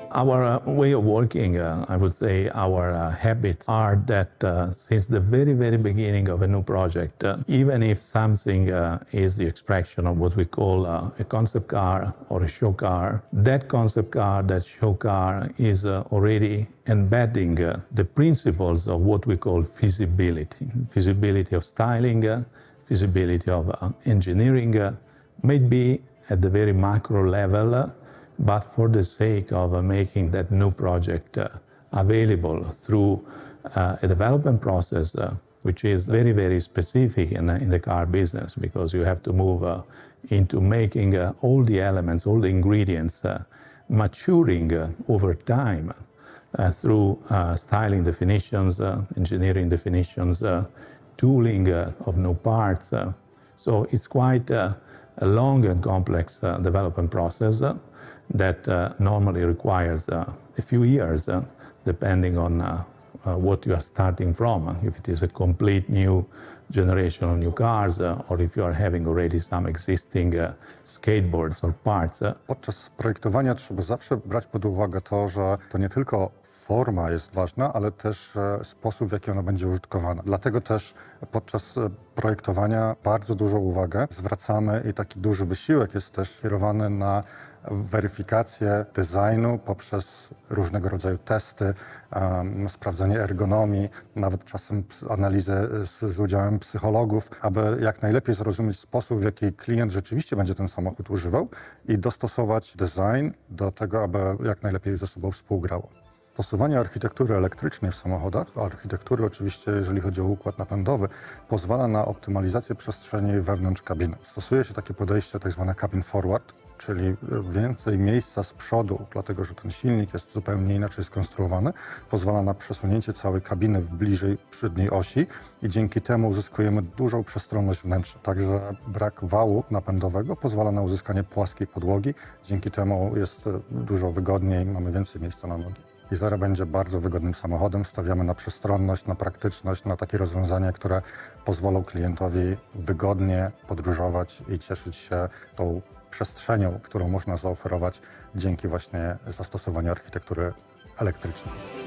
Our way of working, I would say our habits are that since the very, very beginning of a new project, even if something is the expression of what we call a concept car or a show car, that concept car, that show car is already embedding the principles of what we call feasibility. Feasibility of styling, feasibility of engineering, maybe at the very macro level, but for the sake of making that new project available through a development process which is very, very specific in the car business, because you have to move into making all the elements, all the ingredients maturing over time through styling definitions, engineering definitions, tooling of new parts. So it's quite a long and complex development process that normally requires a few years, depending on what you are starting from. If it is a complete new generation of new cars, or if you are having already some existing skateboards or parts. Podczas projektowania trzeba zawsze brać pod uwagę to, że to nie tylko forma jest ważna, ale też sposób, w jaki ona będzie użytkowana. Dlatego też podczas projektowania bardzo dużą uwagę zwracamy i taki duży wysiłek jest też kierowany na weryfikację designu poprzez różnego rodzaju testy, sprawdzenie ergonomii, nawet czasem analizę z udziałem psychologów, aby jak najlepiej zrozumieć sposób, w jaki klient rzeczywiście będzie ten samochód używał i dostosować design do tego, aby jak najlepiej ze sobą współgrało. Stosowanie architektury elektrycznej w samochodach, architektury oczywiście, jeżeli chodzi o układ napędowy, pozwala na optymalizację przestrzeni wewnątrz kabiny. Stosuje się takie podejście tzw. cabin forward, czyli więcej miejsca z przodu, dlatego że ten silnik jest zupełnie inaczej skonstruowany, pozwala na przesunięcie całej kabiny w bliżej przedniej osi i dzięki temu uzyskujemy dużą przestronność wnętrza. Także brak wału napędowego pozwala na uzyskanie płaskiej podłogi, dzięki temu jest dużo wygodniej, mamy więcej miejsca na nogi. Izera będzie bardzo wygodnym samochodem, stawiamy na przestronność, na praktyczność, na takie rozwiązania, które pozwolą klientowi wygodnie podróżować i cieszyć się tą przestrzenią, którą można zaoferować dzięki właśnie zastosowaniu architektury elektrycznej.